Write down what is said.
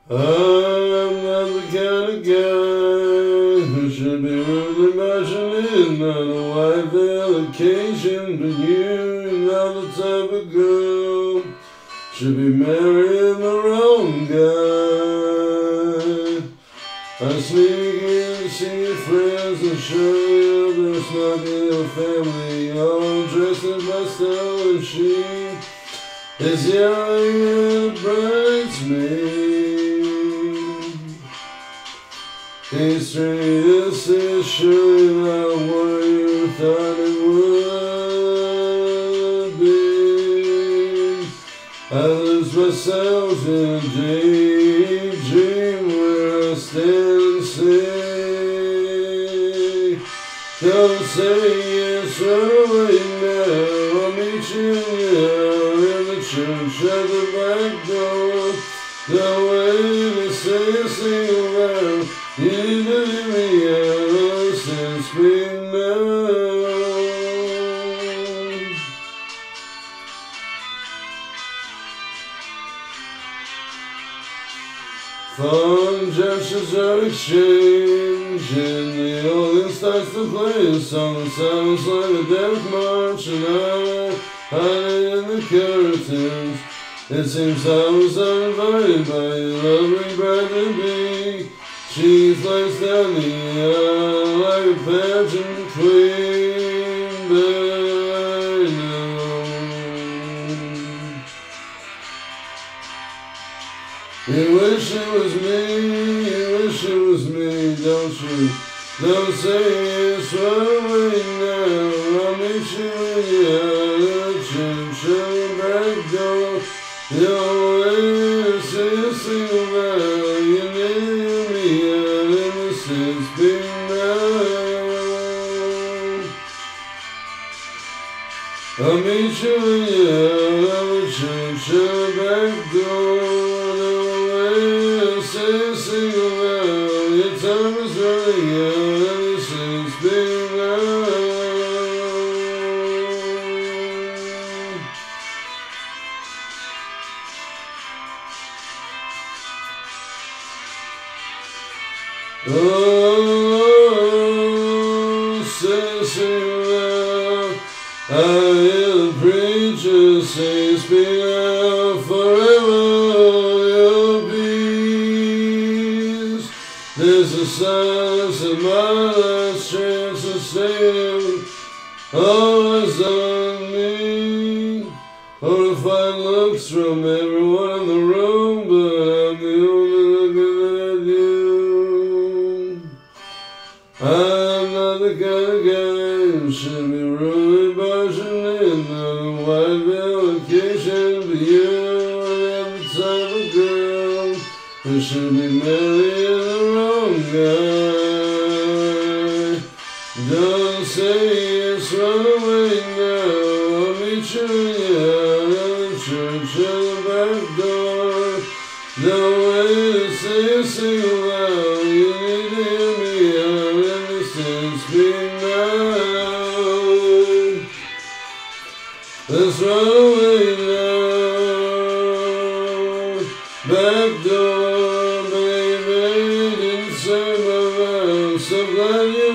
I'm not the kind of guy who should be really imagining on a white vacation, but you're not the type of girl should be marrying the wrong guy. I sneak in to see your friends and show you there's not your family, all dressed as myself, and she is young and bridesmaid. He's trying to say surely not what you thought it would be. I lose myself in a daydream where I stand and say, don't say yes right away now, I'll meet you in the church at the back door. The way to say a single word, you need to leave me out since we know. Fond gestures are exchanged, and the audience starts to play a song that sounds like a death march, and I hide in the curtains. It seems I was uninvited by your lovely bride-to-be. She flies down the aisle like a pageant queen, but I know you wish it was me, you wish it was me, don't you? Don't say it's right away now, I'll meet you at the church at the back door. Your way to say a single word, you need me out in the sense being known. I'll meet you at the church at the back door. The way to say a single word, your time is running out in the sense being known. Oh, say, I hear the preacher say, speak out forever your peace. There's a silence in my last chance to say all eyes on me. Or to find looks from everyone in the room, but I'm the only looking at you. I'm not the kind of guy who should be really barging in on a white vacation, but you're not the type of girl who should be marrying the wrong guy. Don't say yes right away now, I'll meet you out at the church at the back door. No way to say a single word, you need to hear me out in the sense being known. Let's run away now, back door, baby, didn't say my mind, so glad you